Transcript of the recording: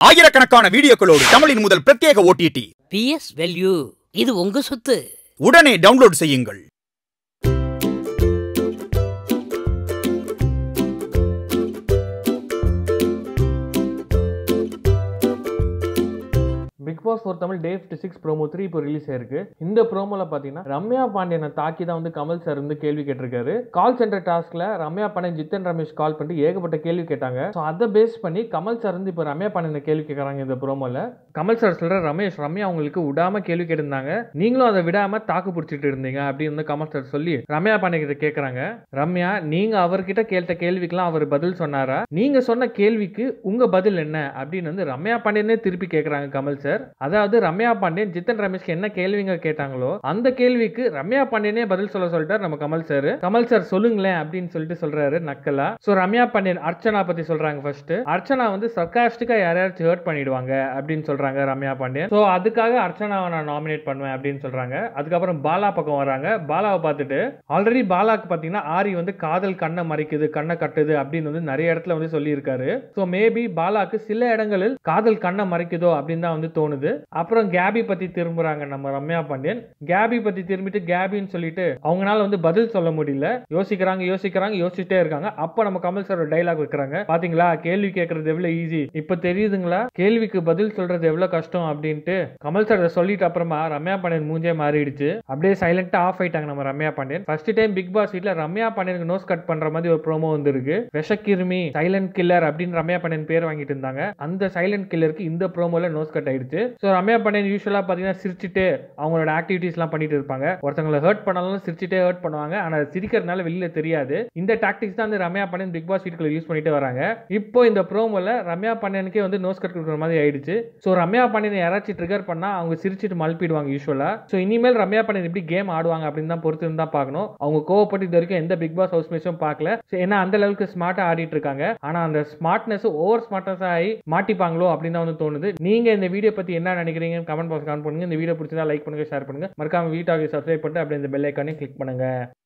ஆயிரக்கணக்கான வீடியோக்களோடு தமிழின் முதல் பிரத்யேக OTT PS Value இது உங்க சொத்து. உடனே டவுன்லோட் செய்யுங்கள். Bigg Boss for Tamil Day 56 promo 3 இப்போ ரிலீஸ் ஆயிருக்கு. இந்த ப்ரோமோல பாத்தீங்கன்னா ரம்யா பாண்டியனை தாக்கி தான் வந்து கமல் சார் வந்து கேள்வி கேட்டிருக்காரு. கால் சென்டர் டாஸ்க்ல ரம்யா பாண்டியன் ஜித்தன் ரமேஷ் கால் பண்ணி ஏகப்பட்ட கேள்வி கேட்டாங்க. ஸோ அதை பேஸ் பண்ணி கமல் சார் வந்து இப்போ ரம்யா பாண்டியனை கேள்வி கேட்கறாங்க. இந்த ப்ரோமோல கமல் சார் சொல்ற ரம்யா உங்களுக்கு விடாம கேள்வி கேட்டிருந்தாங்க, நீங்களும் அதை விடாம தாக்கு பிடிச்சிட்டு இருந்தீங்க அப்படின்னு வந்து கமல் சார் சொல்லி ரம்யா பாண்டியன் கிட்ட கேட்கறாங்க. ரம்யா, நீங்க அவர்கிட்ட கேட்ட கேள்விக்கெல்லாம் அவர் பதில் சொன்னாரா? நீங்க சொன்ன கேள்விக்கு உங்க பதில் என்ன அப்படின்னு வந்து ரம்யா பாண்டியனே திருப்பி கேட்கறாங்க கமல் சார். அதாவது ரம்யா பாண்டியன் ஜித்தன் ரமேஷ்க்கு என்ன கேள்விங்க கேட்டாங்களோ அந்த கேள்விக்கு ரம்யா பாண்டியனே பதில் சொல்லிட்டார் நம்ம கமல் சார். கமல் சார் சொல்லுங்களேன் அப்படின்னு சொல்லிட்டு சொல்றாரு நக்கலா. சோ ரம்யா பாண்டியன் அர்ச்சனா பத்தி சொல்றாங்க. ஃபர்ஸ்ட் அர்ச்சனா வந்து சர்காஸ்டிக்கா யாரையாச்சும் ஹர்ட் பண்ணிடுவாங்க அப்படின்னு சொல்றாங்க ரம்யா பாண்டியன். சோ அதுக்காக அர்ச்சனாவை நான் நாமினேட் பண்ணுவேன் அப்படின்னு சொல்றாங்க. அதுக்கப்புறம் பாலா பக்கம் வராங்க. பாலாவை பார்த்துட்டு ஆல்ரெடி பாலாக்கு பாத்தீங்கன்னா ஆரி வந்து காதல் கண்ணை மறைக்குது, கண்ணை கட்டுது அப்படின்னு வந்து நிறைய இடத்துல வந்து சொல்லி இருக்காரு. சோ மேபி பாலாக்கு சில இடங்களில் காதல் கண்ணை மறைக்குதோ அப்படின்னு தான் வந்து தோணுது. அப்புறம் கேபி பத்தி திரும்புறாங்க நம்ம ரம்யா பாண்டியன். கேபி பத்தி திரும்பிட்டு கேபின்னு சொல்லிட்டு அவங்களால வந்து பதில் சொல்ல முடியல. யோசிச்சுட்டே இருக்காங்க. அப்ப நம்ம கமல் சார் டைலாக் வைக்கிறாங்க. பாத்தீங்களா, கேள்வி கேட்கறது எவ்வளவு ஈஸி, இப்ப தெரியுதுங்களா கேள்விக்கு பதில் சொல்றது எவ்வளவு கஷ்டம் அப்படின்ட்டு கமல் சார் சொல்லிட்டு அப்புறமா ரம்யா பாண்டியன் மூஞ்சே மாறிடுச்சு. அப்படியே சைலண்டா ஆஃப் ஆயிட்டாங்க நம்ம Ramya Pandian. First time big boss வீட்ல ரம்யா பாண்டியனுக்கு நோஸ் கட் பண்ற மாதிரி ஒரு ப்ரோமோ வந்திருக்கு. விஷக்கிருமி, சைலண்ட் கில்லர் அப்படின்னு ரம்யா பாண்டியன் பேர் வாங்கிட்டு இருந்தாங்க. அந்த சைலண்ட் கில்லருக்கு இந்த ப்ரோமோல நோஸ் கட் ஆயிடுச்சு. சோ ரம்யா பாண்டியன் யூசுவலா பாத்தீங்கன்னா சிரிச்சுட்டு அவங்களோட ஆக்டிவிட்டிஸ் எல்லாம் பண்ணிட்டு இருப்பாங்க. ஒருத்தவங்களை ஹர்ட் பண்ணாலும் சிரிச்சுட்டே ஹர்ட் பண்ணுவாங்க. ஆனா சிரிக்கிறதுனால வெளியில தெரியாது. இந்த டாக்டிக்ஸ் தான் வந்து ரம்யா பாண்டியன் பிக் பாஸ் வீட்டுக்குள்ள யூஸ் பண்ணிட்டு வராங்க. இப்போ இந்த ப்ரோமோல ரம்யா பாண்டியனுக்கே வந்து நோஸ் கட் கொடுக்குற மாதிரி ஆயிடுச்சு. சோ ரம்யா பாண்டியன் யாராச்சும் ட்ரிகர் பண்ணா அவங்க சிரிச்சுட்டு மல்பிடுவாங்க யூசுவலா. சோ இனிமேல் ரம்யா பாண்டியன் எப்படி கேம் ஆடுவாங்க அப்படின்னு தான் பொறுத்து இருந்தா பார்க்கணும். அவங்க கோவப்பட்டு இது வரைக்கும் எந்த பிக் பாஸ் ஹவுஸ் மேட்சும் பார்க்கல. ஏன்னா அந்த லெவலுக்கு ஸ்மார்ட்டா ஆடிட்டு இருக்காங்க. ஆனா அந்த ஸ்மார்ட்னஸ் ஓவர் ஸ்மார்ட்னஸ் ஆகி மாட்டிப்பாங்களோ அப்படின்னு தான் வந்து தோணுது. நீங்க இந்த வீடியோ பத்தி என்ன நினைக்கிறீங்க கமெண்ட் பாக்ஸ் கமெண்ட் பண்ணுங்க. இந்த வீடியோ பிடிச்சதா லைக் பண்ணுங்க, ஷேர் பண்ணுங்க. மறக்காம வீடியோவை சப்ஸ்கிரைப் பண்ணிட்டு அப்படியே இந்த பெல் ஐகானை கிளிக் பண்ணுங்க.